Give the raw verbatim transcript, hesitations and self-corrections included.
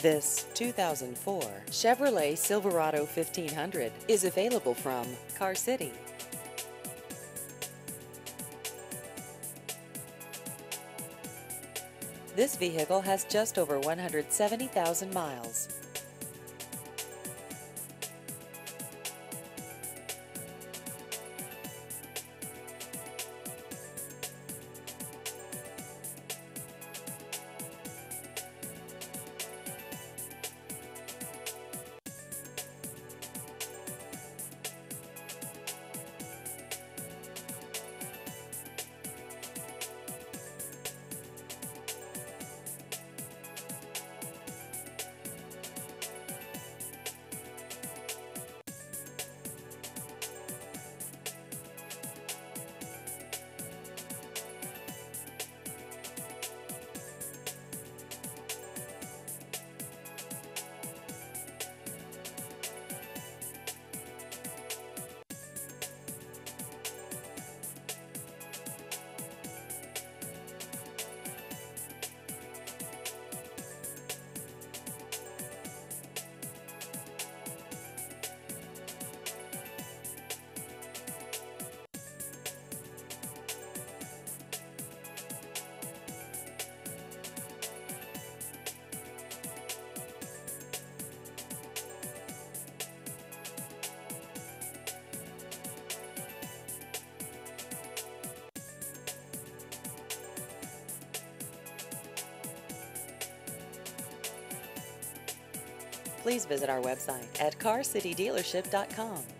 This two thousand four Chevrolet Silverado fifteen hundred is available from Car City. This vehicle has just over one hundred seventy thousand miles. Please visit our website at car city dealership dot com.